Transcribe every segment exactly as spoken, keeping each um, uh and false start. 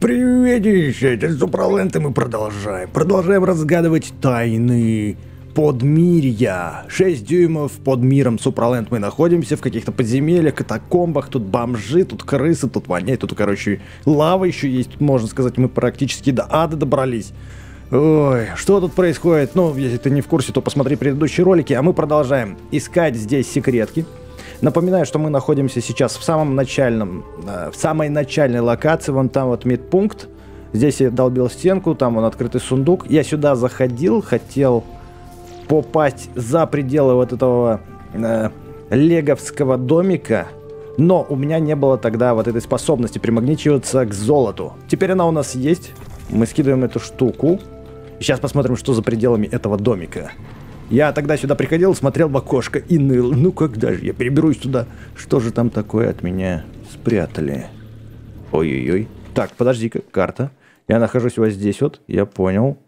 Приветище, это Суpraland, и мы продолжаем. Продолжаем разгадывать тайны подмирья. шесть дюймов под миром Суpraland мы находимся в каких-то подземельях, катакомбах. Тут бомжи, тут крысы, тут воняет, тут, короче, лава еще есть. Тут, можно сказать, мы практически до ада добрались. Ой, что тут происходит? Ну, если ты не в курсе, то посмотри предыдущие ролики. А мы продолжаем искать здесь секретки. Напоминаю, что мы находимся сейчас в самом начальном, э, в самой начальной локации. Вон там вот медпункт. Здесь я долбил стенку, там вон открытый сундук. Я сюда заходил, хотел попасть за пределы вот этого э, леговского домика. Но у меня не было тогда вот этой способности примагничиваться к золоту. Теперь она у нас есть. Мы скидываем эту штуку. Сейчас посмотрим, что за пределами этого домика. Я тогда сюда приходил, смотрел в окошко и ныл. Ну когда же я переберусь сюда? Что же там такое от меня спрятали? Ой-ой-ой. Так, подожди-ка, карта. Я нахожусь вот здесь вот, я понял.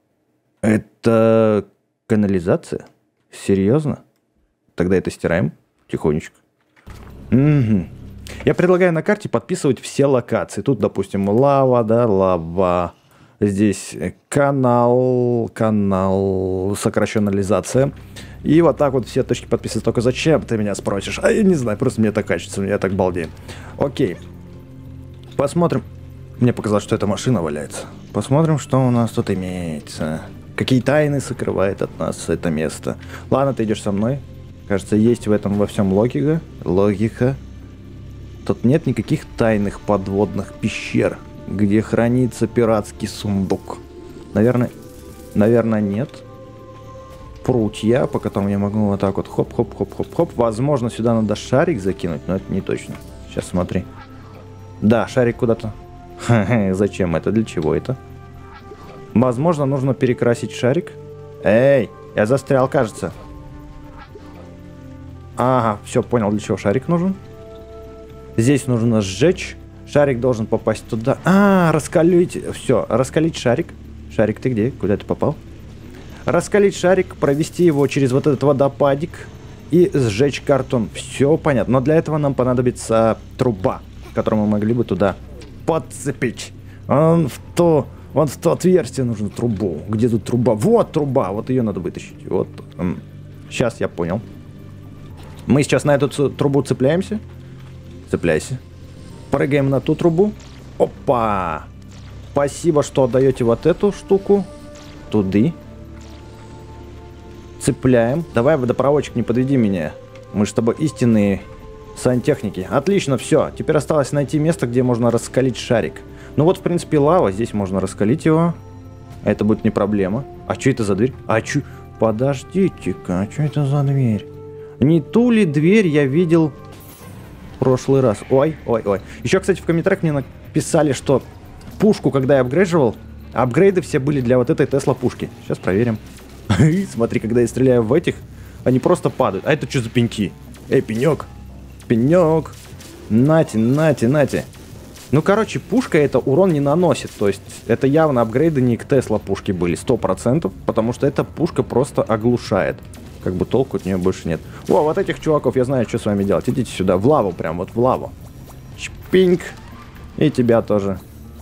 Это канализация? Серьезно? Тогда это стираем тихонечко. Угу. Я предлагаю на карте подписывать все локации. Тут, допустим, лава, да, лава. Здесь канал, канал, сокращеннализация. И вот так вот все точки подписываются. Только зачем, ты меня спросишь? А я не знаю, просто мне так качется, я так балдею. Окей. Посмотрим. Мне показалось, что эта машина валяется. Посмотрим, что у нас тут имеется. Какие тайны сокрывает от нас это место. Ладно, ты идешь со мной. Кажется, есть в этом во всем логика. Логика. Тут нет никаких тайных подводных пещер, где хранится пиратский сундук. Наверное, наверное, нет. Прутья, по которым я могу вот так вот хоп-хоп-хоп-хоп-хоп. Возможно, сюда надо шарик закинуть, но это не точно. Сейчас смотри. Да, шарик куда-то. Зачем это? Для чего это? Возможно, нужно перекрасить шарик. Эй, я застрял, кажется. Ага, все, понял, для чего шарик нужен. Здесь нужно сжечь. Шарик должен попасть туда. А, раскалить. Все, раскалить шарик. Шарик, ты где? Куда ты попал? Раскалить шарик, провести его через вот этот водопадик и сжечь картон. Все понятно. Но для этого нам понадобится труба, которую мы могли бы туда подцепить. Вон в то, вон в то отверстие нужно трубу. Где тут труба? Вот труба. Вот ее надо вытащить. Вот. Сейчас я понял. Мы сейчас на эту трубу цепляемся. Цепляйся. Прыгаем на ту трубу. Опа! Спасибо, что отдаете вот эту штуку. Туды. Цепляем. Давай, водопроводчик, не подведи меня. Мы же с тобой истинные сантехники. Отлично, все. Теперь осталось найти место, где можно раскалить шарик. Ну вот, в принципе, лава. Здесь можно раскалить его. Это будет не проблема. А что это за дверь? А что? Подождите-ка, а что это за дверь? Не ту ли дверь я видел в прошлый раз? Ой, ой, ой. Еще, кстати, в комментариях мне написали, что пушку, когда я апгрейдживал, апгрейды все были для вот этой Тесла пушки. Сейчас проверим. Смотри, когда я стреляю в этих, они просто падают. А это что за пеньки? Эй, пенек. Пенек. Нате, нате, нате. Ну, короче, пушка это урон не наносит. То есть, это явно апгрейды не к Тесла пушке были, сто процентов. Потому что эта пушка просто оглушает. Как бы толку от нее больше нет. О, вот этих чуваков я знаю, что с вами делать. Идите сюда, в лаву, прям вот в лаву. Чпинг. И тебя тоже.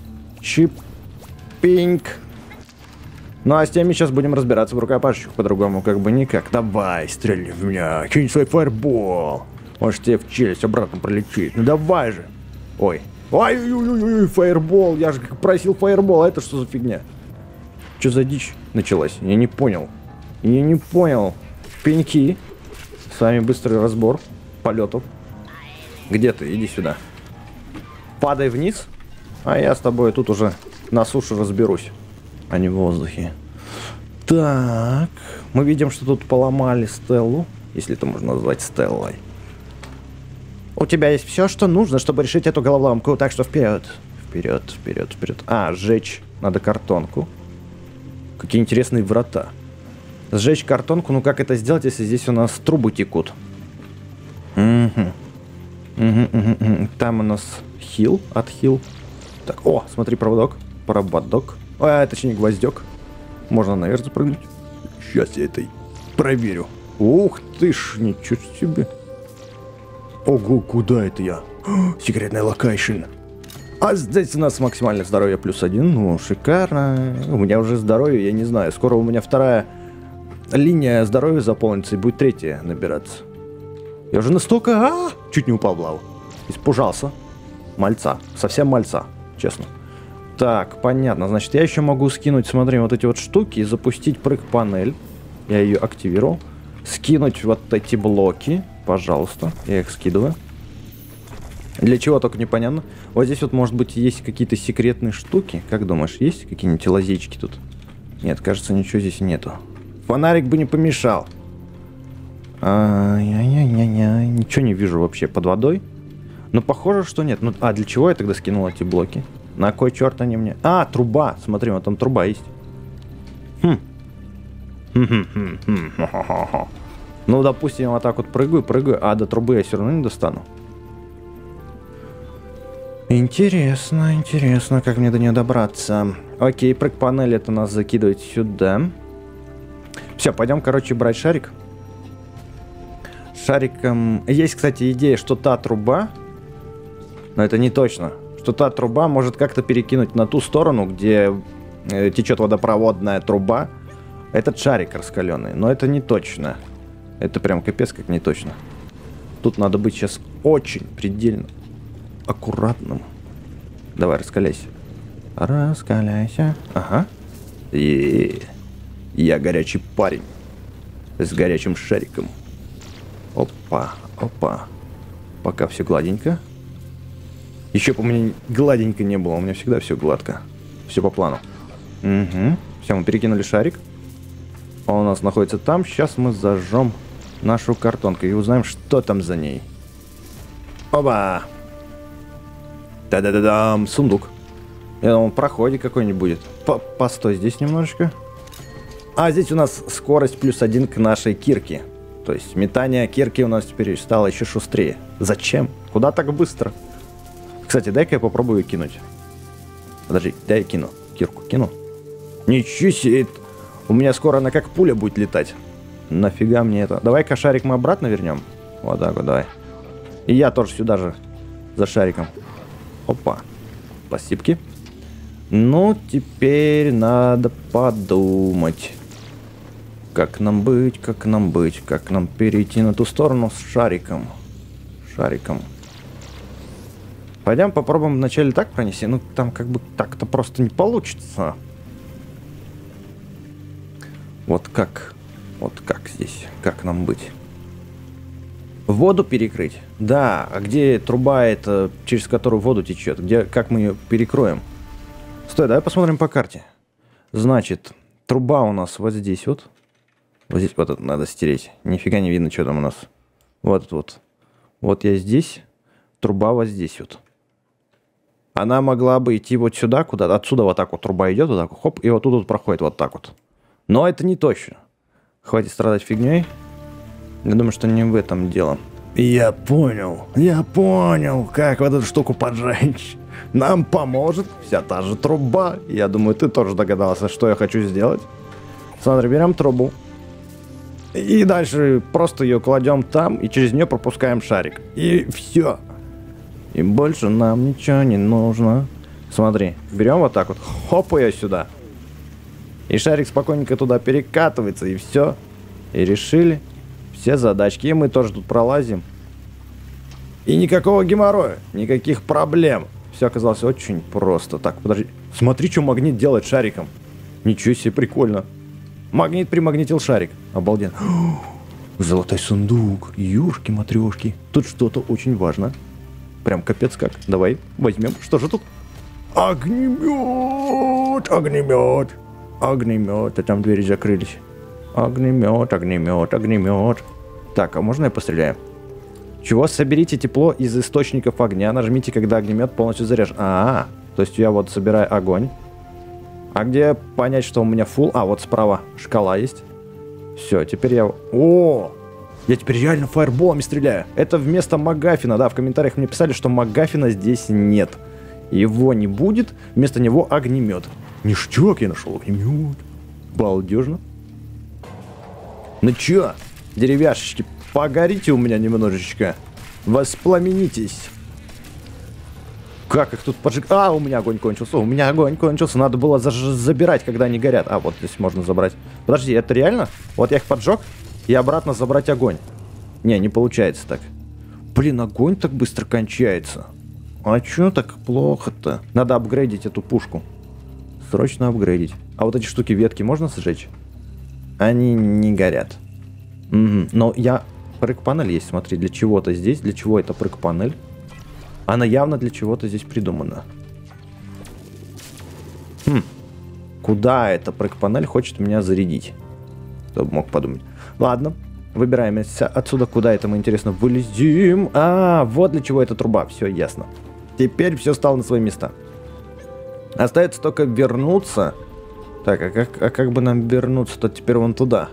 Чпинг. Ну а с теми сейчас будем разбираться в рукопашечках, по-другому как бы никак. Давай, стреляй в меня, кинь свой фаербол. Может тебе в челюсть обратно пролетит. Ну давай же. Ой. Ой-ой-ой, фаербол. Я же просил фаербол, а это что за фигня? Что за дичь началась? Я не понял. Я не понял. Пеньки. С вами быстрый разбор полетов. Где ты? Иди сюда. Падай вниз. А я с тобой тут уже на суше разберусь. А не в воздухе. Так. Мы видим, что тут поломали Стеллу. Если это можно назвать Стеллой. У тебя есть все, что нужно, чтобы решить эту головоломку. Так что вперед. Вперед, вперед, вперед. А, сжечь надо картонку. Какие интересные врата. Сжечь картонку, ну как это сделать, если здесь у нас трубы текут? Угу. Угу, угу, угу. Там у нас хил, отхил. Так, о, смотри, проводок. Проводок. А, точнее, гвоздек. Можно наверх запрыгнуть. Сейчас я это проверю. Ух ты ж, ничего себе. Ого, куда это я? Секретная локейшн. А здесь у нас максимальное здоровье плюс один. Ну, шикарно. У меня уже здоровье, я не знаю. Скоро у меня вторая линия здоровья заполнится и будет третья набираться. Я уже настолько... А -а -а! Чуть не упал в лаву. Испужался. Мальца. Совсем мальца. Честно. Так, понятно. Значит, я еще могу скинуть, смотри, вот эти вот штуки и запустить прыг-панель. Я ее активировал. Скинуть вот эти блоки. Пожалуйста. Я их скидываю. Для чего, только непонятно. Вот здесь вот, может быть, есть какие-то секретные штуки. Как думаешь, есть какие-нибудь лазейки тут? Нет, кажется, ничего здесь нету. Фонарик бы не помешал. Ай-яй-яй-яй. Ничего не вижу вообще под водой. Но похоже, что нет. Ну, а для чего я тогда скинул эти блоки? На кой черт они мне? А, труба. Смотри, вот там труба есть. Хм. Ну, допустим, вот так вот прыгаю, прыгаю, а до трубы я все равно не достану. Интересно, интересно, как мне до нее добраться. Окей, прыг-панель это нас закидывает сюда. Все, пойдем, короче, брать шарик. Шариком... Есть, кстати, идея, что та труба... Но это не точно. Что та труба может как-то перекинуть на ту сторону, где э, течет водопроводная труба. Этот шарик раскаленный. Но это не точно. Это прям капец как не точно. Тут надо быть сейчас очень предельно аккуратным. Давай, раскаляйся. Раскаляйся. Ага. И я горячий парень. С горячим шариком. Опа, опа. Пока все гладенько. Еще бы у меня гладенько не было. У меня всегда все гладко. Все по плану. Угу. Все, мы перекинули шарик. Он у нас находится там. Сейчас мы зажжем нашу картонку и узнаем, что там за ней. Оба! Да-да-да-дам! Сундук. Я думал, проходе какой-нибудь будет. По Постой здесь немножечко. А здесь у нас скорость плюс один к нашей кирке. То есть метание кирки у нас теперь стало еще шустрее. Зачем? Куда так быстро? Кстати, дай-ка я попробую кинуть. Подожди, дай я кину. Кирку кину. Ничего себе. У меня скоро она как пуля будет летать. Нафига мне это? Давай-ка шарик мы обратно вернем. Вот так вот, давай. И я тоже сюда же. За шариком. Опа. Спасибо. Ну, теперь надо подумать. Как нам быть, как нам быть, как нам перейти на ту сторону с шариком. Шариком. Пойдем попробуем вначале так пронести. Ну, там как бы так-то просто не получится. Вот как? Вот как здесь? Как нам быть? Воду перекрыть? Да. А где труба эта, через которую воду течет? Где, как мы ее перекроем? Стой, давай посмотрим по карте. Значит, труба у нас вот здесь вот. Вот здесь вот это надо стереть. Нифига не видно, что там у нас. Вот вот. Вот я здесь. Труба вот здесь вот. Она могла бы идти вот сюда, куда-то. Отсюда вот так вот труба идет, вот так вот, хоп, и вот тут вот проходит вот так вот. Но это не точно. Хватит страдать фигней. Я думаю, что не в этом дело. Я понял, я понял, как вот эту штуку поджечь. Нам поможет вся та же труба. Я думаю, ты тоже догадался, что я хочу сделать. Смотри, берем трубу. И дальше просто ее кладем там, и через нее пропускаем шарик. И все. И больше нам ничего не нужно. Смотри, берем вот так вот, хоп, ее сюда. И шарик спокойненько туда перекатывается, и все. И решили все задачки. И мы тоже тут пролазим. И никакого геморроя, никаких проблем. Все оказалось очень просто. Так, подожди. Смотри, что магнит делает шариком. Ничего себе, прикольно. Магнит примагнитил шарик. Обалденно. Золотой сундук. Юшки-матрешки. Тут что-то очень важно. Прям капец как. Давай, возьмем. Что же тут? Огнемет! Огнемет! Огнемет. А там двери закрылись. Огнемет, огнемет, огнемет. Так, а можно я постреляю? Чего? Соберите тепло из источников огня. Нажмите, когда огнемет полностью заряжен. А, -а, -а. То есть я вот собираю огонь. А где понять, что у меня фул? А, вот справа шкала есть. Все, теперь я... О! Я теперь реально фаерболами стреляю. Это вместо МакГаффина. Да, в комментариях мне писали, что МакГаффина здесь нет. Его не будет. Вместо него огнемет. Ништяк, я нашел огнемет. Балдежно. Ну чё, деревяшечки, погорите у меня немножечко. Воспламенитесь. Как их тут поджиг... А, у меня огонь кончился, у меня огонь кончился. Надо было заж... забирать, когда они горят. А, вот здесь можно забрать. Подожди, это реально? Вот я их поджег и обратно забрать огонь. Не, не получается так. Блин, огонь так быстро кончается. А чё так плохо-то? Надо апгрейдить эту пушку. Срочно апгрейдить. А вот эти штуки ветки можно сжечь? Они не горят. Угу. Но я... Прыг-панель есть, смотри, для чего-то здесь. Для чего это прыг-панель? Она явно для чего-то здесь придумана. Хм. Куда эта прыг-панель хочет меня зарядить? Кто бы мог подумать. Ладно. Выбираемся отсюда. Куда это мы, интересно, вылезем? А, вот для чего эта труба. Все ясно. Теперь все стало на свои места. Остается только вернуться. Так, а как, а как бы нам вернуться-то теперь вон туда?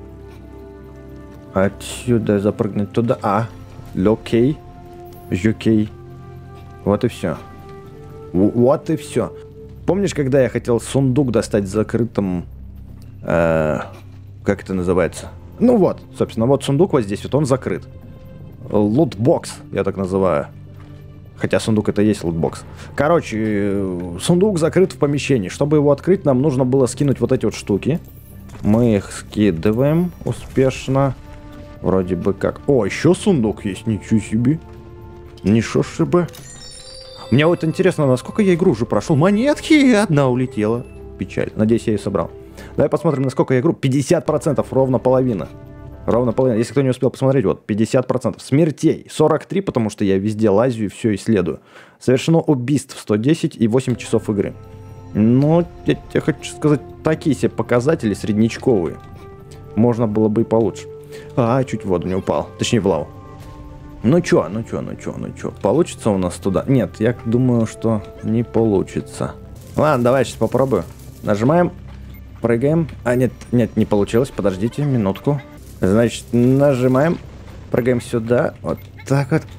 Отсюда запрыгнуть туда. А, окей. Окей. Вот и все. Вот и все. Помнишь, когда я хотел сундук достать с закрытым... Э, как это называется? Ну вот, собственно, вот сундук вот здесь, вот он закрыт. Лутбокс, я так называю. Хотя сундук это и есть лутбокс. Короче, сундук закрыт в помещении. Чтобы его открыть, нам нужно было скинуть вот эти вот штуки. Мы их скидываем успешно. Вроде бы как... О, еще сундук есть, ничего себе. Ничего себе. Мне вот интересно, насколько я игру уже прошел. Монетки, одна улетела. Печаль. Надеюсь, я ее собрал. Давай посмотрим, насколько я игру. пятьдесят процентов, ровно половина. Ровно половина. Если кто не успел посмотреть, вот, пятьдесят процентов. Смертей сорок три, потому что я везде лазю и все исследую. Совершено убийств сто десять и восемь часов игры. Ну, я тебе хочу сказать, такие себе показатели среднячковые. Можно было бы и получше. А, чуть в воду не упал. Точнее, в лаву. Ну чё, ну чё, ну чё, ну чё. Получится у нас туда? Нет, я думаю, что не получится. Ладно, давай сейчас попробую. Нажимаем. Прыгаем. А, нет, нет, не получилось. Подождите минутку. Значит, нажимаем. Прыгаем сюда. Вот так вот.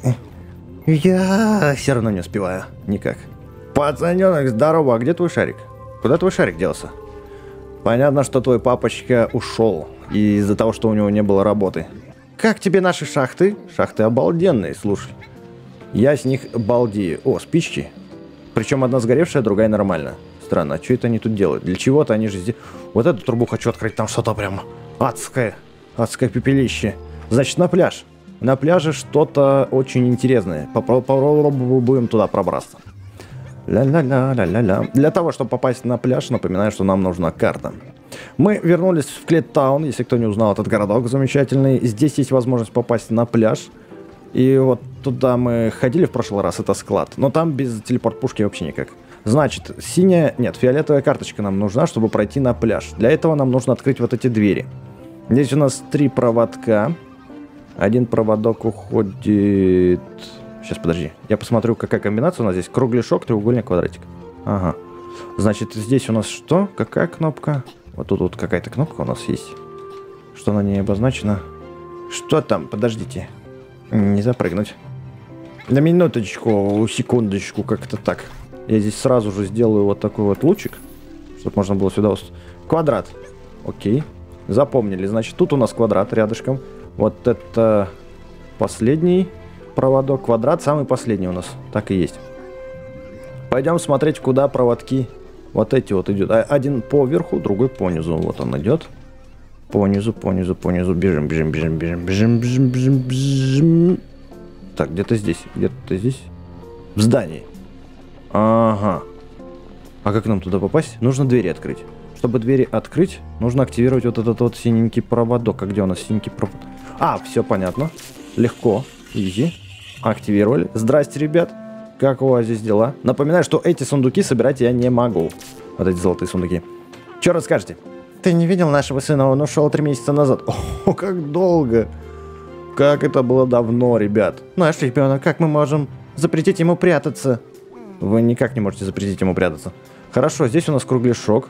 Я все равно не успеваю. Никак. Пацанёнок, здорово. А где твой шарик? Куда твой шарик делся? Понятно, что твой папочка ушел. Из-за того, что у него не было работы. Как тебе наши шахты? Шахты обалденные, слушай. Я с них балдею. О, спички. Причем одна сгоревшая, другая нормальная. Странно, а что это они тут делают? Для чего-то они же здесь... Вот эту трубу хочу открыть, там что-то прям адское. Адское пепелище. Значит, на пляж. На пляже что-то очень интересное. Попробуем туда пробраться. Ля-ля-ля-ля-ля-ля. Для того, чтобы попасть на пляж, напоминаю, что нам нужна карта. Мы вернулись в Клеттаун, если кто не узнал этот городок замечательный. Здесь есть возможность попасть на пляж. И вот туда мы ходили в прошлый раз, это склад. Но там без телепорт-пушки вообще никак. Значит, синяя, нет, фиолетовая карточка нам нужна, чтобы пройти на пляж. Для этого нам нужно открыть вот эти двери. Здесь у нас три проводка. Один проводок уходит... Сейчас, подожди. Я посмотрю, какая комбинация у нас здесь. Кругляшок, треугольник, квадратик. Ага. Значит, здесь у нас что? Какая кнопка? Вот тут вот какая-то кнопка у нас есть. Что на ней обозначено? Что там? Подождите. Не запрыгнуть. На минуточку, секундочку, как-то так. Я здесь сразу же сделаю вот такой вот лучик, чтобы можно было сюда... Квадрат. Окей. Запомнили. Значит, тут у нас квадрат рядышком. Вот это последний проводок. Квадрат самый последний у нас. Так и есть. Пойдем смотреть, куда проводки вот эти вот идут. Один по верху, другой по низу. Вот он идет. По низу, по низу, по низу. Бежим, бежим, бежим, бежим, бежим, бежим, бежим, бежим. Так, где-то здесь. Где-то здесь. В здании. Ага. А как нам туда попасть? Нужно двери открыть. Чтобы двери открыть, нужно активировать вот этот вот синенький проводок. А где у нас синенький проводок? А, все понятно. Легко. Изи. Активировали. Здрасте, ребят. Как у вас здесь дела? Напоминаю, что эти сундуки собирать я не могу. Вот эти золотые сундуки. Что расскажете? Ты не видел нашего сына? Он ушел три месяца назад. О, как долго. Как это было давно, ребят. Наш ребенок, как мы можем запретить ему прятаться? Вы никак не можете запретить ему прятаться. Хорошо, здесь у нас кругляшок.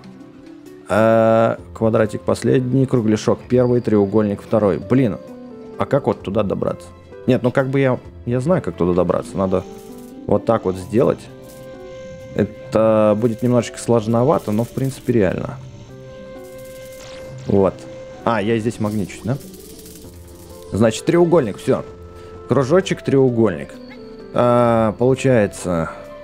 А, квадратик последний, кругляшок первый, треугольник второй. Блин, а как вот туда добраться? Нет, ну как бы я... Я знаю, как туда добраться. Надо вот так вот сделать. Это будет немножечко сложновато, но в принципе реально. Вот. А, я здесь магничусь, да? Значит, треугольник, все. Кружочек, треугольник. А, получается,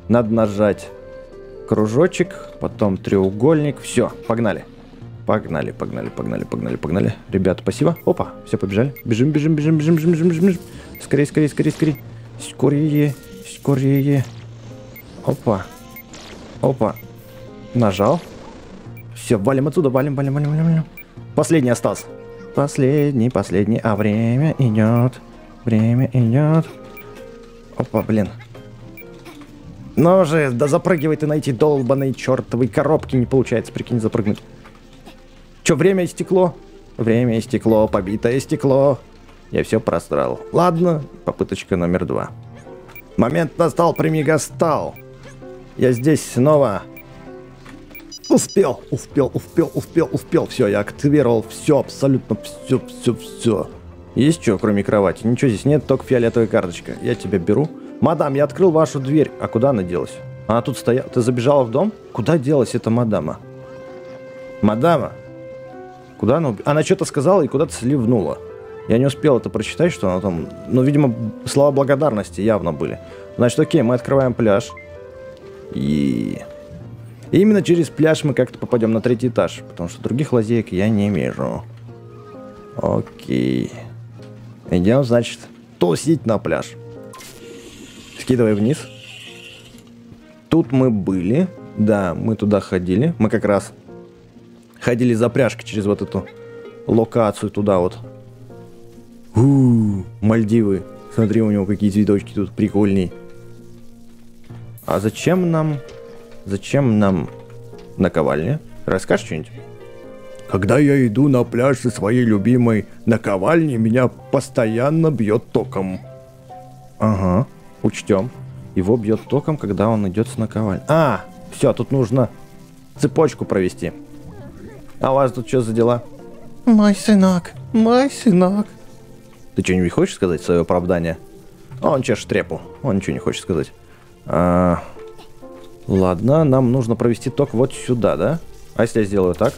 Надо нажать кружочек, потом треугольник. Все, погнали. Погнали, погнали, погнали, погнали, погнали. Ребята, спасибо. Опа, все, побежали. Бежим, бежим, бежим, бежим, бежим, бежим, бежим, бежим. Скорее, скорее, скорее, скорее. Скорее, скорее. Опа. Опа. Нажал. Все, валим отсюда, валим, валим, валим, валим, валим. Последний остался. Последний, последний. А время идет. Время идет. Опа, блин. Ну же, да запрыгивай ты на эти долбаные чертовые коробки. Не получается, прикинь, запрыгнуть. Че, время истекло? Время истекло, побитое стекло. Я все просрал. Ладно, попыточка номер два. Момент настал, примигастал. Я здесь снова. Успел, успел, успел, успел, успел. Все, я активировал все, абсолютно все, все, все. Есть что, кроме кровати? Ничего здесь нет, только фиолетовая карточка. Я тебя беру. Мадам, я открыл вашу дверь. А куда она делась? Она тут стояла. Ты забежала в дом? Куда делась эта мадама? Мадама? Куда она? Она что-то сказала и куда-то сливнула. Я не успел это прочитать, что она там... Ну, видимо, слова благодарности явно были. Значит, окей, мы открываем пляж. И... и именно через пляж мы как-то попадем на третий этаж. Потому что других лазеек я не вижу. Окей. Идем, значит, тусить на пляж. Скидывай вниз. Тут мы были. Да, мы туда ходили. Мы как раз ходили за пряжкой через вот эту локацию туда вот. У-у-у, Мальдивы. Смотри, у него какие цветочки тут прикольные. А зачем нам... Зачем нам наковальня? Расскажешь что-нибудь? Когда я иду на пляж со своей любимой наковальней, меня постоянно бьет током. Ага, учтем. Его бьет током, когда он идет с наковальней. А, все, тут нужно цепочку провести. А у вас тут что за дела? Мой сынок, мой сынок. Ты что-нибудь хочешь сказать в свое оправдание? Он чешет репу, он ничего не хочет сказать. А, ладно, нам нужно провести ток вот сюда, да? А если я сделаю так?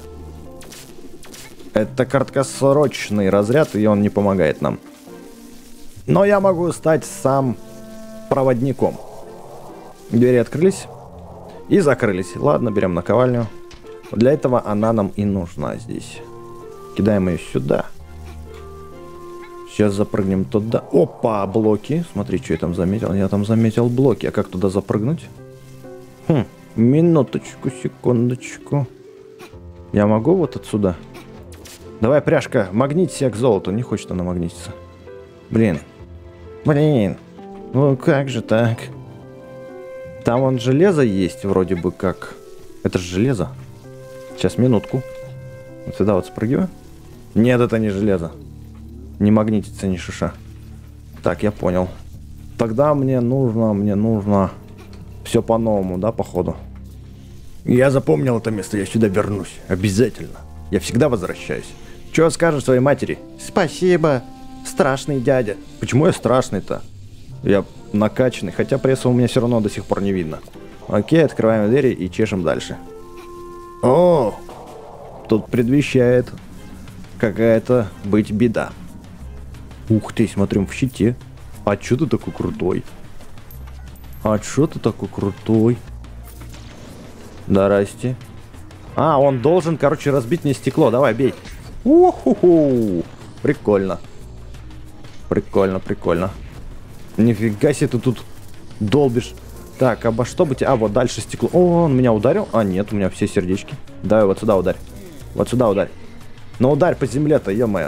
Это краткосрочный разряд, и он не помогает нам. Но я могу стать сам проводником. Двери открылись и закрылись. Ладно, берем наковальню. Для этого она нам и нужна здесь. Кидаем ее сюда. Сейчас запрыгнем туда. Опа, блоки. Смотри, что я там заметил. Я там заметил блоки. А как туда запрыгнуть? Хм, минуточку, секундочку. Я могу вот отсюда? Давай, пряжка, магнитися к золоту. Не хочет она магнититься. Блин. Блин. Ну как же так? Там вон железо есть вроде бы как. Это же железо. Сейчас, минутку. Вот сюда вот спрыгиваю. Нет, это не железо. Не магнитится ни шиша. Так, я понял. Тогда мне нужно, мне нужно все по-новому, да, походу? Я запомнил это место, я сюда вернусь. Обязательно. Я всегда возвращаюсь. Чего скажешь своей матери? Спасибо, страшный дядя. Почему я страшный-то? Я накачанный, хотя пресса у меня все равно до сих пор не видно. Окей, открываем двери и чешем дальше. О, тут предвещает какая-то быть беда. Ух ты, смотрим в щите. А чё ты такой крутой? А чё ты такой крутой? Здрасте. А, он должен, короче, разбить мне стекло. Давай, бей. Уху-ху. Прикольно. Прикольно, прикольно. Нифига себе ты тут долбишь. Так, обо что бы тебе... А, вот дальше стекло. О, он меня ударил? А, нет, у меня все сердечки. Давай вот сюда ударь. Вот сюда ударь. Ну ударь по земле-то, ё-моё.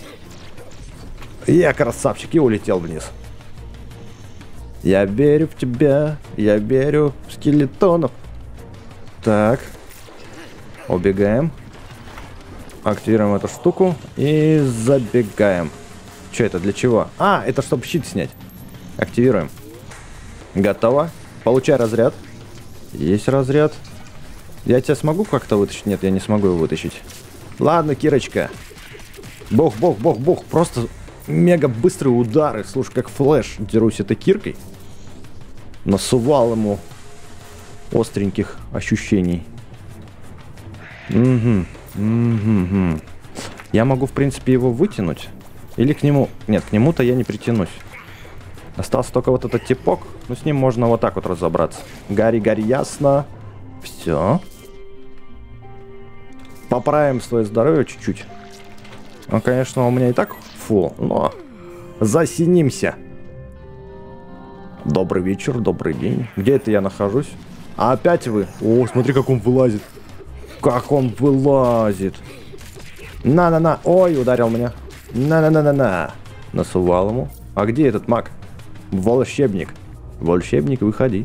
Я красавчик и улетел вниз. Я верю в тебя. Я верю в скелетонов. Так. Убегаем. Активируем эту штуку и забегаем. Что это? Для чего? А, это чтобы щит снять. Активируем. Готово. Получай разряд. Есть разряд. Я тебя смогу как-то вытащить? Нет, я не смогу его вытащить. Ладно, Кирочка. Бог, бог, бог, бог. Просто мега быстрые удары. Слушай, как флэш. Дерусь этой киркой. Насувал ему остреньких ощущений. Угу. Угу. Я могу, в принципе, его вытянуть. Или к нему... Нет, к нему-то я не притянусь. Остался только вот этот типок. Ну, с ним можно вот так вот разобраться. Гори, гори, ясно. Все. Поправим свое здоровье чуть-чуть. Ну, конечно, у меня и так фул, но засинимся. Добрый вечер, добрый день. Где это я нахожусь? А опять вы? О, смотри, как он вылазит. Как он вылазит. На-на-на. Ой, ударил меня. На-на-на-на-на. Насувал ему. А где этот маг? Волшебник. Волшебник, выходи.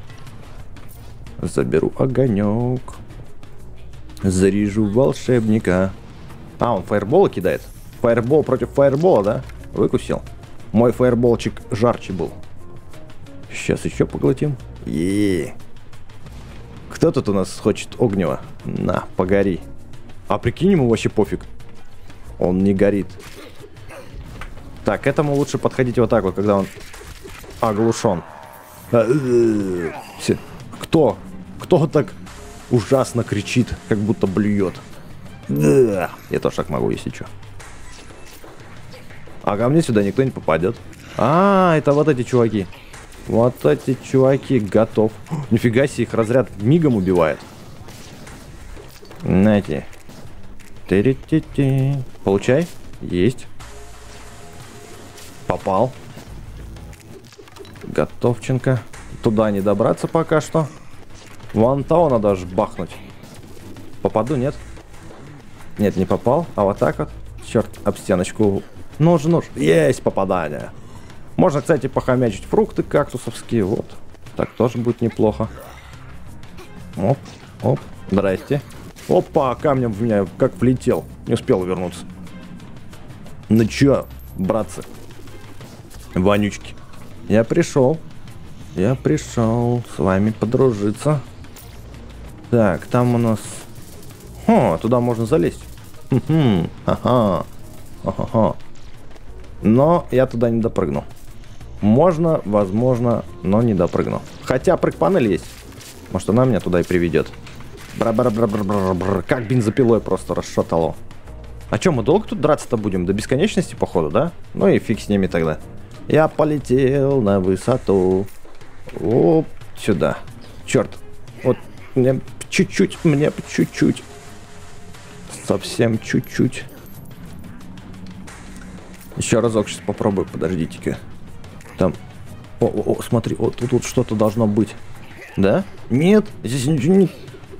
Заберу огонек. Заряжу волшебника. А, он фаерболы кидает. Фаербол против фаербола, да? Выкусил. Мой фаерболчик жарче был. Сейчас еще поглотим. Е-е-е. Кто тут у нас хочет огнева? На, погори. А прикинь, ему вообще пофиг. Он не горит. Так, к этому лучше подходить вот так вот, когда он оглушен. Кто? Кто так ужасно кричит, как будто блюет? Я тоже так могу, если что. А ко мне сюда никто не попадет. А, это вот эти чуваки. Вот эти чуваки, готов. Нифига себе, их разряд мигом убивает. Знаете. Ти-ри-ти-ти. Получай. Есть. Попал. Готовченко. Туда не добраться пока что. Вон того надо аж бахнуть. Попаду, нет? Нет, не попал. А вот так вот. Черт, об стеночку. Нож, нож. Есть попадание. Можно, кстати, похомячить фрукты кактусовские. Вот. Так тоже будет неплохо. Оп, оп. Здрасте. Опа, камнем в меня как влетел. Не успел вернуться. Ну чё, братцы? Вонючки. Я пришел. Я пришел с вами подружиться. Так, там у нас... О, туда можно залезть. Хм, ага. Ага. Но я туда не допрыгну. Можно, возможно, но не допрыгну. Хотя прыг-панель есть. Может, она меня туда и приведет. Бра-бра-бра-бра-бра-бра. Как бензопилой просто расшатало. А чё, мы долго тут драться-то будем? До бесконечности, походу, да? Ну и фиг с ними тогда. Я полетел на высоту. Оп, сюда. Черт. Вот мне чуть-чуть, мне чуть-чуть. Совсем чуть-чуть. Еще разок сейчас попробую, подождите-ка. Там, о, о, о, смотри, вот тут, тут что-то должно быть. Да? Нет, здесь ничего не...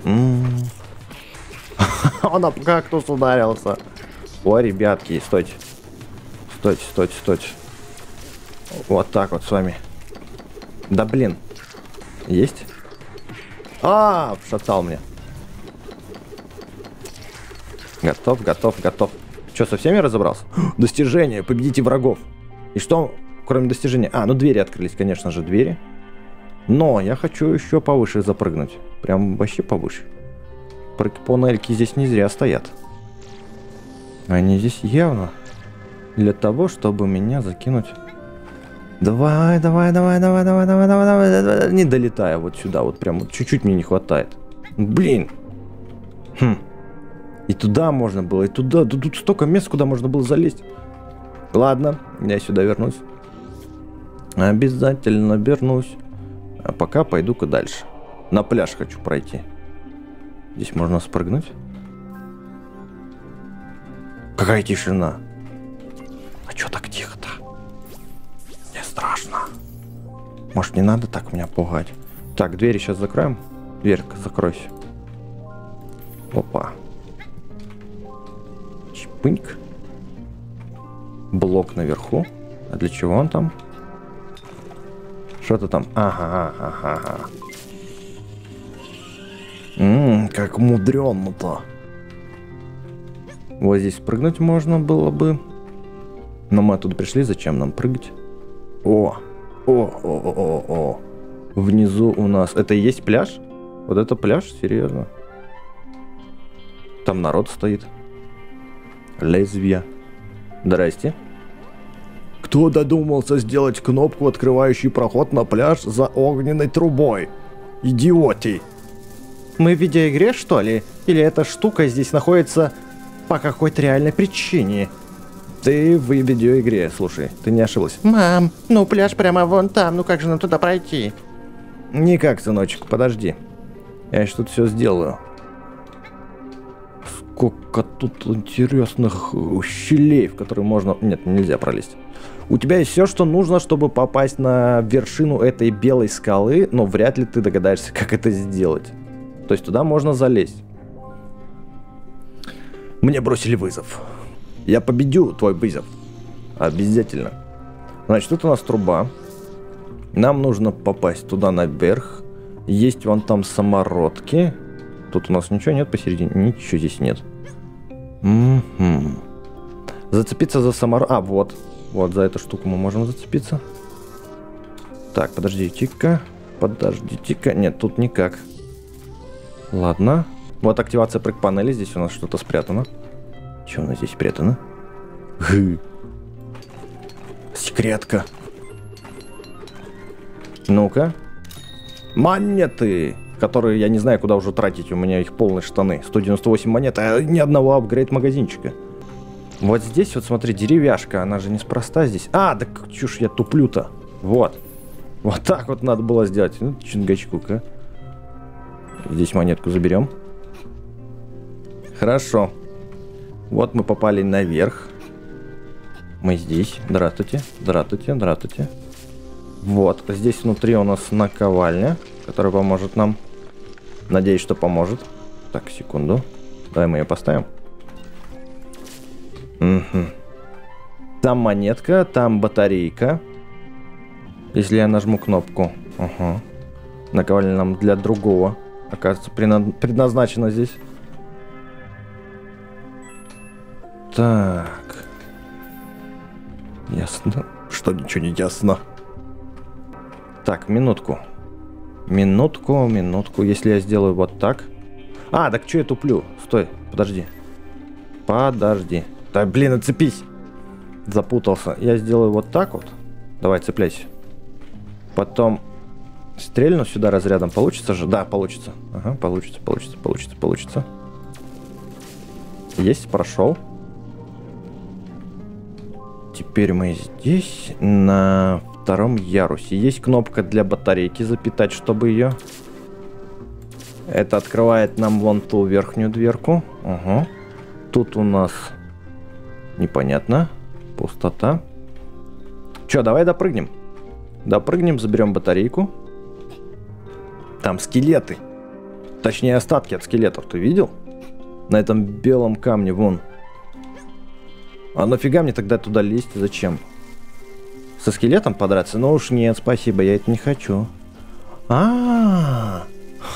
Он об кактус ударился. Ой, ребятки, стойте. Стойте, стойте, стойте. Вот так вот с вами. Да блин. Есть? А, вшатал мне. Готов, готов, готов. Че, со всеми разобрался? Достижение, победите врагов. И что, кроме достижения? А, ну двери открылись, конечно же, двери. Но я хочу еще повыше запрыгнуть. Прям вообще повыше. Прыг-панельки здесь не зря стоят. Они здесь явно для того, чтобы меня закинуть. Давай, давай, давай, давай, давай, давай, давай, давай, давай. Не долетая вот сюда, вот прям вот чуть-чуть мне не хватает. Блин. Хм. И туда можно было, и туда. Тут столько мест, куда можно было залезть. Ладно, я сюда вернусь. Обязательно вернусь. А пока пойду-ка дальше. На пляж хочу пройти. Здесь можно спрыгнуть. Какая тишина. А чё так тихо-то? Мне страшно. Может, не надо так меня пугать? Так, двери сейчас закроем. Дверь-ка, закройся. Опа. Чпыньк. Блок наверху. А для чего он там? Что-то там. Ага, ага, ага. Ммм, как мудрено-то. Вот здесь прыгнуть можно было бы. Но мы оттуда пришли, зачем нам прыгать? О, о, о, о, о, о. Внизу у нас... Это и есть пляж? Вот это пляж? Серьезно? Там народ стоит. Лезвия. Здрасте. Кто додумался сделать кнопку, открывающую проход на пляж за огненной трубой? Идиоти! Мы в видеоигре, что ли? Или эта штука здесь находится по какой-то реальной причине? Ты в видеоигре, слушай, ты не ошиблась. Мам, ну пляж прямо вон там, ну как же нам туда пройти? Никак, сыночек, подожди. Я еще тут все сделаю. Сколько тут интересных щелей, в которые можно... Нет, нельзя пролезть. У тебя есть все, что нужно, чтобы попасть на вершину этой белой скалы, но вряд ли ты догадаешься, как это сделать. То есть туда можно залезть. Мне бросили вызов. Я победю твой вызов. Обязательно. Значит, тут у нас труба. Нам нужно попасть туда наверх. Есть вон там самородки. Тут у нас ничего нет посередине. Ничего здесь нет. Угу. Зацепиться за самород... А, вот. Вот, за эту штуку мы можем зацепиться. Так, подождите-ка. Подождите-ка. Нет, тут никак. Ладно. Вот активация прыг-панели. Здесь у нас что-то спрятано. Что у нас здесь спрятано? Гы. Секретка. Ну-ка. Монеты, которые я не знаю, куда уже тратить. У меня их полные штаны. сто девяносто восемь монет, а ни одного апгрейд-магазинчика. Вот здесь вот, смотри, деревяшка. Она же неспроста здесь. А, да чушь, я туплю-то. Вот. Вот так вот надо было сделать. Ну, чингачку-ка. Здесь монетку заберем. Хорошо. Вот мы попали наверх. Мы здесь. Здравствуйте, здравствуйте, здравствуйте. Вот, здесь внутри у нас наковальня, которая поможет нам. Надеюсь, что поможет. Так, секунду. Давай мы ее поставим. Угу. Там монетка, там батарейка. Если я нажму кнопку. Ага. Наковальня нам для другого, оказывается, предназначена здесь. Так. Ясно. Что ничего не ясно. Так, минутку. Минутку, минутку. Если я сделаю вот так. А, так что я туплю? Стой, подожди. Подожди. Да блин, отцепись. Запутался. Я сделаю вот так вот. Давай, цепляйся. Потом стрельну сюда разрядом. Получится же? Да, получится. Ага, получится, получится, получится, получится. Есть, прошел. Теперь мы здесь, на втором ярусе. Есть кнопка для батарейки запитать, чтобы ее... Это открывает нам вон ту верхнюю дверку. Угу. Тут у нас... Непонятно. Пустота. Че, давай допрыгнем. Допрыгнем, заберем батарейку. Там скелеты. Точнее, остатки от скелетов. Ты видел? На этом белом камне, вон. А нафига мне тогда туда лезть? Зачем? Со скелетом подраться? Ну уж нет, спасибо, я это не хочу. А,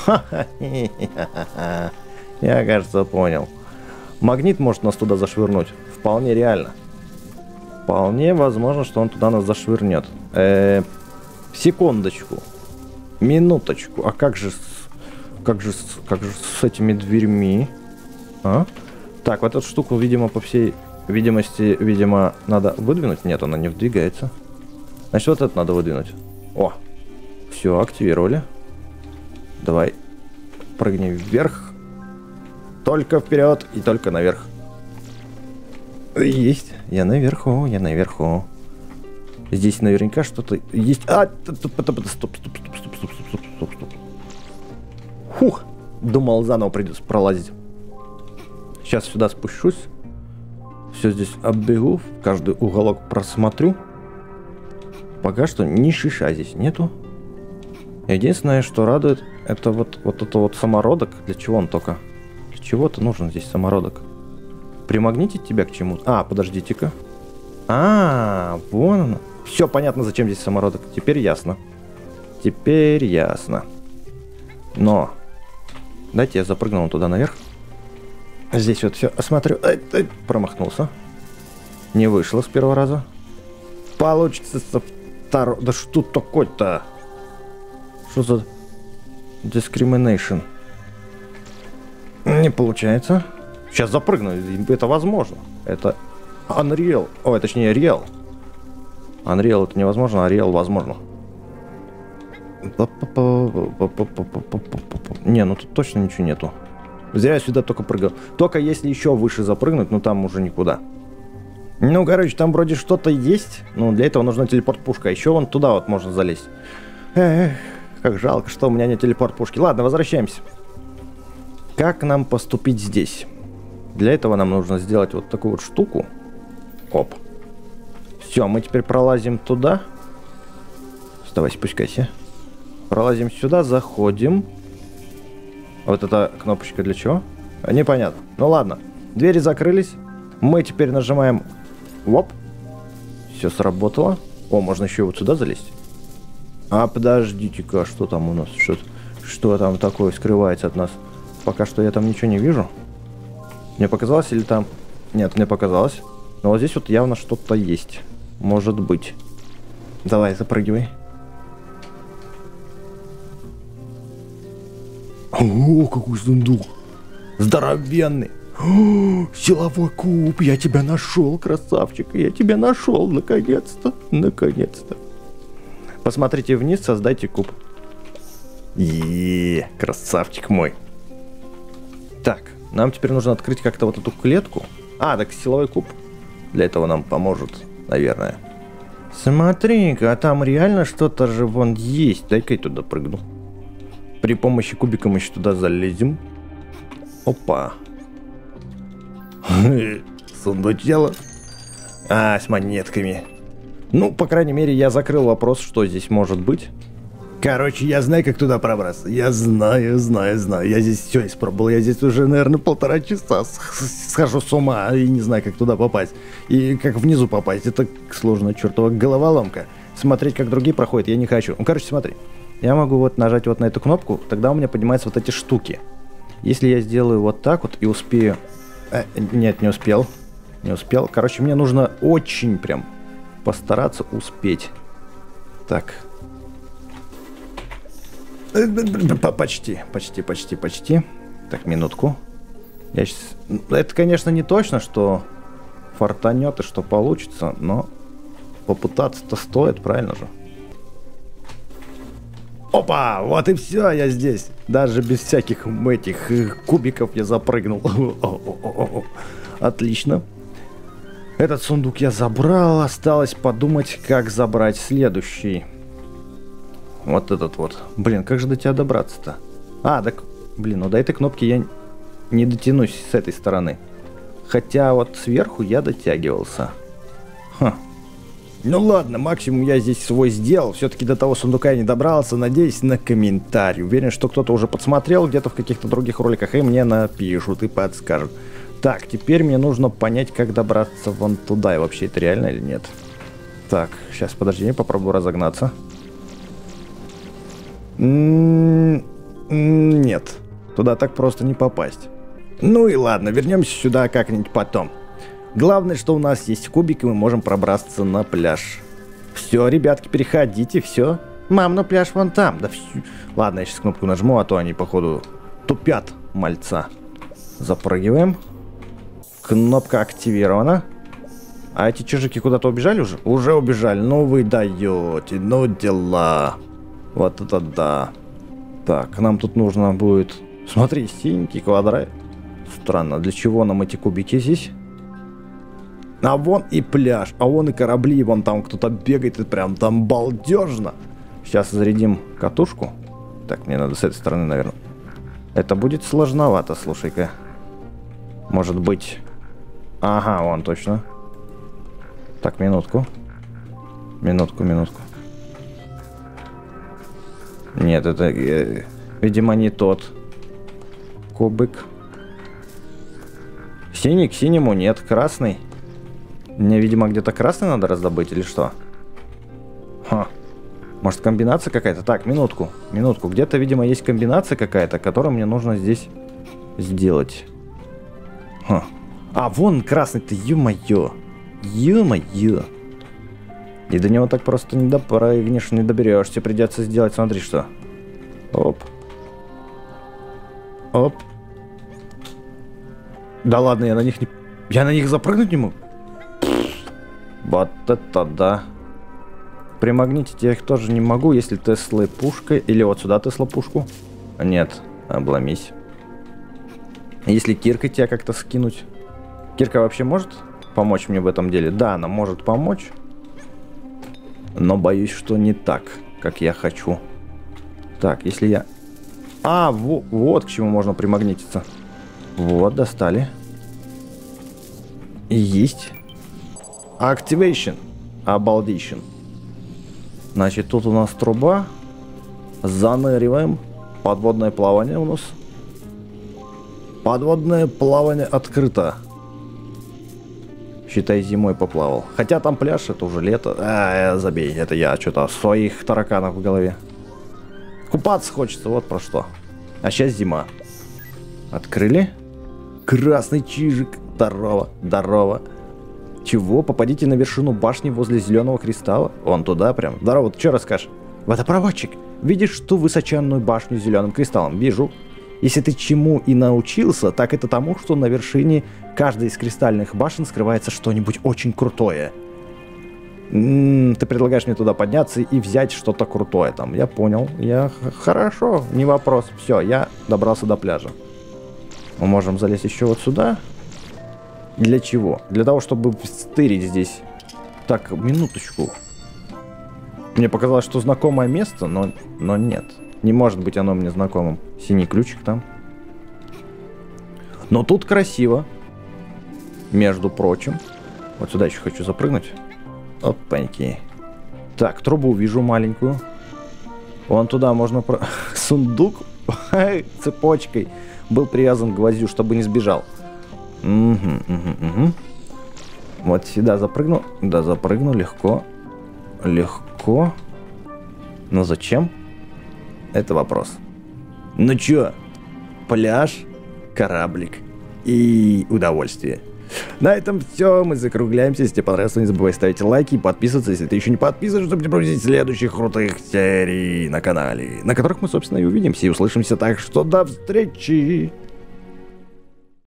я, кажется, понял. Магнит может нас туда зашвырнуть. Вполне реально. Вполне возможно, что он туда нас зашвырнет. Э, секундочку. Минуточку. А как же с, как же с, как же с этими дверьми? А? Так, вот эту штуку, видимо, по всей видимости, видимо, надо выдвинуть. Нет, она не вдвигается. Значит, вот это надо выдвинуть. О, все, активировали. Давай, прыгни вверх. Только вперед и только наверх. Есть. Я наверху, я наверху. Здесь наверняка что-то есть. А, стоп, стоп, стоп, стоп, стоп, стоп, стоп, стоп, стоп, стоп. Фух, думал, заново придется пролазить. Сейчас сюда спущусь. Все здесь оббегу, каждый уголок просмотрю. Пока что ни шиша здесь нету. Единственное, что радует, это вот, вот это вот самородок. Для чего он только? Для чего-то нужен здесь самородок. Примагнитить тебя к чему-то? А, подождите-ка. А, вон оно. Все понятно, зачем здесь самородок. Теперь ясно. Теперь ясно. Но дайте я запрыгнул туда наверх. Здесь вот все осмотрю. Ай, ай, промахнулся. Не вышло с первого раза. Получится со второго. Да что такое-то? Что за discrimination? Не получается. Сейчас запрыгну. Это возможно. Это Unreal. Ой, точнее, Real. Unreal это невозможно, а Real возможно. Не, ну тут точно ничего нету. Зря я сюда только прыгал. Только если еще выше запрыгнуть, ну там уже никуда. Ну, короче, там вроде что-то есть. Ну, для этого нужна телепорт-пушка. А еще вон туда вот можно залезть. Эх, как жалко, что у меня нет телепорт-пушки. Ладно, возвращаемся. Как нам поступить здесь? Для этого нам нужно сделать вот такую вот штуку. Оп. Все, мы теперь пролазим туда. Оставайся, пускайся. Пролазим сюда, заходим. Вот эта кнопочка для чего? А, непонятно. Ну ладно. Двери закрылись. Мы теперь нажимаем... Оп. Все сработало. О, можно еще вот сюда залезть. А подождите-ка, что там у нас? Что, что там такое скрывается от нас? Пока что я там ничего не вижу. Мне показалось или там... Нет, мне показалось. Но вот здесь вот явно что-то есть. Может быть. Давай, запрыгивай. О, какой сундук. Здоровенный. О, силовой куб. Я тебя нашел, красавчик. Я тебя нашел, наконец-то. Наконец-то. Посмотрите вниз, создайте куб. Еее, красавчик мой. Так, нам теперь нужно открыть как-то вот эту клетку. А, так силовой куб. Для этого нам поможет, наверное. Смотри-ка, а там реально что-то же вон есть. Дай-ка я туда прыгну. При помощи кубика мы еще туда залезем. Опа. Сундучело. А, с монетками. Ну, по крайней мере, я закрыл вопрос, что здесь может быть. Короче, я знаю, как туда пробраться. Я знаю, знаю, знаю. Я здесь все испробовал. Я здесь уже, наверное, полтора часа схожу с ума и не знаю, как туда попасть. И как внизу попасть. Это сложная чертова головоломка. Смотреть, как другие проходят, я не хочу. Ну, короче, смотри. Я могу вот нажать вот на эту кнопку, тогда у меня поднимаются вот эти штуки. Если я сделаю вот так вот и успею... Э, нет, не успел. Не успел. Короче, мне нужно очень прям постараться успеть. Так. Почти, почти, почти, почти. Так, минутку. Я сейчас... Это, конечно, не точно, что фартанет и что получится, но попытаться-то стоит, правильно же? Опа, вот и все, я здесь. Даже без всяких этих кубиков я запрыгнул. Отлично. Этот сундук я забрал. Осталось подумать, как забрать следующий. Вот этот вот. Блин, как же до тебя добраться-то? А, так, блин, ну до этой кнопки я не дотянусь с этой стороны. Хотя вот сверху я дотягивался. Хм. Ну ладно, максимум я здесь свой сделал. Все-таки до того сундука я не добрался. Надеюсь на комментарий. Уверен, что кто-то уже подсмотрел где-то в каких-то других роликах и мне напишут и подскажут. Так, теперь мне нужно понять, как добраться вон туда. И вообще это реально или нет? Так, сейчас, подожди, я попробую разогнаться. М-м-м, нет, туда так просто не попасть. Ну и ладно, вернемся сюда как-нибудь потом. Главное, что у нас есть кубик, и мы можем пробраться на пляж. Все, ребятки, переходите, все. Мам, ну пляж вон там. Да все. Ладно, я сейчас кнопку нажму, а то они, походу, тупят мальца. Запрыгиваем. Кнопка активирована. А эти чижики куда-то убежали уже? Уже убежали. Ну вы даете, ну дела. Вот это да. Так, нам тут нужно будет... Смотри, синенький квадрат. Странно, для чего нам эти кубики здесь? А вон и пляж, а вон и корабли, вон там кто-то бегает, и прям там балдежно. Сейчас зарядим катушку. Так, мне надо с этой стороны, наверное. Это будет сложновато, слушай-ка. Может быть... Ага, вон точно. Так, минутку. Минутку, минутку. Нет, это, э, видимо, не тот кубик. Синий к синему нет, красный. Мне, видимо, где-то красный надо раздобыть или что? Ха. Может, комбинация какая-то? Так, минутку, минутку. Где-то, видимо, есть комбинация какая-то, которую мне нужно здесь сделать. Ха. А, вон красный-то, ё-моё. Ё-моё. И до него так просто не допрыгнешь, не доберешься. Придется сделать, смотри, что. Оп. Оп. Да ладно, я на них не... Я на них запрыгнуть не могу? Вот это да. Примагнитить я их тоже не могу, если Теслой пушкой. Или вот сюда Тесла пушку. Нет, обломись. Если киркой тебя как-то скинуть. Кирка вообще может помочь мне в этом деле? Да, она может помочь. Но боюсь, что не так, как я хочу. Так, если я... А, во, вот к чему можно примагнититься. Вот, достали. Есть. Activation. Обалдищен. Значит, тут у нас труба. Заныриваем. Подводное плавание у нас. Подводное плавание открыто. Считай, зимой поплавал. Хотя там пляж, это уже лето. А, забей, это я что-то своих тараканов в голове. Купаться хочется, вот про что. А сейчас зима. Открыли. Красный чижик. Здорово, здорово. Чего? Попадите на вершину башни возле зеленого кристалла. Вон туда прям. Здорово, ты что расскажешь? Водопроводчик. Видишь ту высоченную башню с зеленым кристаллом? Вижу. Если ты чему и научился, так это тому, что на вершине каждой из кристальных башен скрывается что-нибудь очень крутое. М-м, ты предлагаешь мне туда подняться и взять что-то крутое там. Я понял. Я хорошо, не вопрос. Все, я добрался до пляжа. Мы можем залезть еще вот сюда. Для чего? Для того, чтобы стырить здесь. Так, минуточку. Мне показалось, что знакомое место, но, но нет. Не может быть оно мне знакомым. Синий ключик там. Но тут красиво. Между прочим. Вот сюда еще хочу запрыгнуть. Опаньки. Так, трубу вижу маленькую. Вон туда можно... Про... Сундук цепочкой был привязан к гвоздю, чтобы не сбежал. Угу, угу, угу. Вот сюда запрыгну. Да, запрыгну легко. Легко. Но зачем? Это вопрос. Ну чё? Пляж, кораблик и удовольствие. На этом все, мы закругляемся. Если тебе понравилось, то не забывай ставить лайки и подписываться, если ты еще не подписан, чтобы не пропустить следующих крутых серий на канале, на которых мы, собственно, и увидимся и услышимся. Так что до встречи!